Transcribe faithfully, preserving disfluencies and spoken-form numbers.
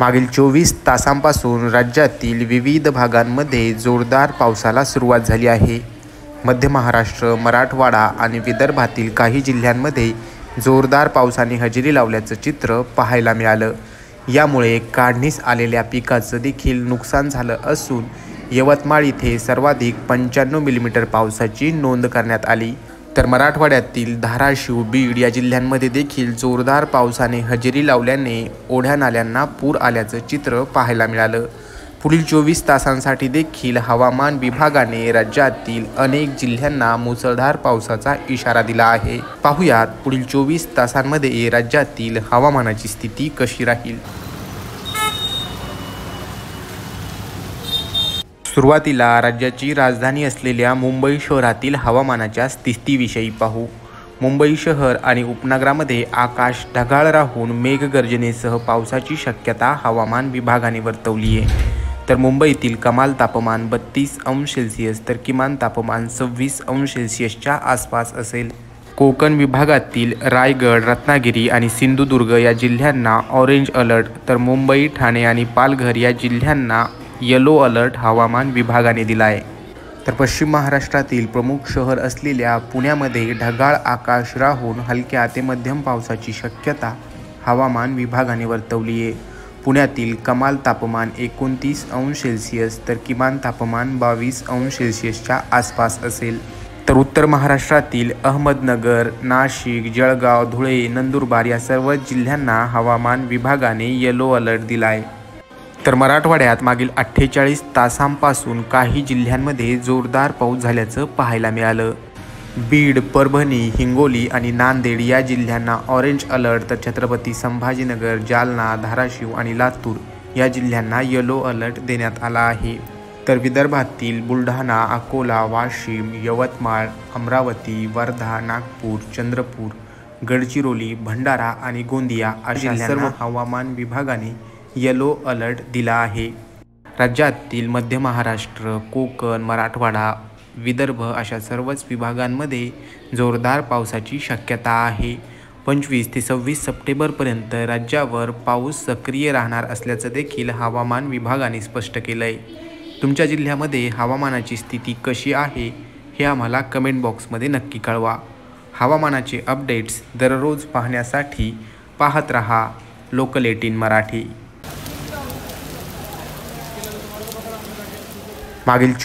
मागील चोवीस तासांपासून राज्यातील विविध भागांमध्ये जोरदार पावसाला सुरुवात झाली आहे। मध्य महाराष्ट्र, मराठवाडा आणि विदर्भातील काही जिल्ह्यांमध्ये जोरदार पावसाने हजेरी लावल्याचं चित्र पाहायला मिळालं। यामुळे काढणीस आलेल्या पिकाचं देखील नुकसान झालं असून यवतमाळ इथे सर्वाधिक पंच्याण्णव मिलीमीटर पावसाची नोंद करण्यात आली। तर मराठवाड्यातील धाराशिव, बीड या जिल्ह्यांमध्ये देखील जोरदार पावसाने हजेरी लावल्याने ओढ्या नाल्यांना पूर आल्याचं चित्र पाहायला मिळालं। पुढील चोवीस तासांसाठी देखील हवामान विभागाने राज्यातील अनेक जिल्ह्यांना मुसळधार पावसाचा इशारा दिला आहे। पाहुयात पुढील चोवीस तासांमध्ये राज्यातील हवामानाची स्थिती कशी राहील। सुरुवातीला राज्याची राजधानी असलेल्या मुंबई शहरातील हवामानाच्या स्थितीविषयी पाहू। मुंबई शहर आणि उपनगरामध्ये आकाश ढगाळ राहून मेघगर्जनेसह पावसाची शक्यता हवामान विभागाने वर्तवली आहे। तर मुंबईतील कमाल तापमान बत्तीस अंश सेल्सिअस तर किमान तापमान सव्वीस अंश सेल्सिअसच्या आसपास असेल। कोकण विभागातील रायगड, रत्नागिरी आणि सिंधुदुर्ग या जिल्ह्यांना ऑरेंज अलर्ट, तर मुंबई, ठाणे आणि पालघर या जिल्ह्यांना येलो अलर्ट हवामान विभागाने दिला आहे। तर पश्चिम महाराष्ट्रातील प्रमुख शहर असलेल्या पुण्यामध्ये ढगाळ आकाश राहून हलक्या ते मध्यम पावसाची शक्यता हवामान विभागाने वर्तवली आहे। पुण्यातील कमाल तापमान एकोणतीस अंश सेल्सिअस तर किमान तापमान बावीस अंश सेल्सिअसच्या आसपास असेल। तर उत्तर महाराष्ट्रातील अहमदनगर, नाशिक, जळगाव, धुळे, नंदुरबार या सर्व जिल्ह्यांना हवामान विभागाने येलो अलर्ट दिला आहे। तर मराठवाड्यात मागील अठ्ठेचाळीस तासांपासून काही जिल्ह्यांमध्ये जोरदार पाऊस झाल्याचं पाहायला मिळालं। बीड, परभणी, हिंगोली आणि नांदेड या जिल्ह्यांना ऑरेंज अलर्ट, तर छत्रपती संभाजीनगर, जालना, धाराशिव आणि लातूर या जिल्ह्यांना येलो अलर्ट देण्यात आला आहे। तर विदर्भातील बुलढाणा, अकोला, वाशिम, यवतमाळ, अमरावती, वर्धा, नागपूर, चंद्रपूर, गडचिरोली, भंडारा आणि गोंदिया अशा सर्व हवामान विभागाने येलो अलर्ट दिला आहे। राज्यातील मध्य महाराष्ट्र, कोकण, मराठवाडा, विदर्भ अशा सर्वच विभागांमध्ये जोरदार पावसाची शक्यता आहे। पंचवीस ते सव्वीस सप्टेंबरपर्यंत राज्यावर पाऊस सक्रिय राहणार असल्याचं देखील हवामान विभागाने स्पष्ट केलं आहे। तुमच्या जिल्ह्यामध्ये हवामानाची स्थिती कशी आहे हे आम्हाला कमेंट बॉक्समध्ये नक्की कळवा। हवामानाचे अपडेट्स दररोज पाहण्यासाठी पाहत रहा लोकल एटीन मराठी। मागील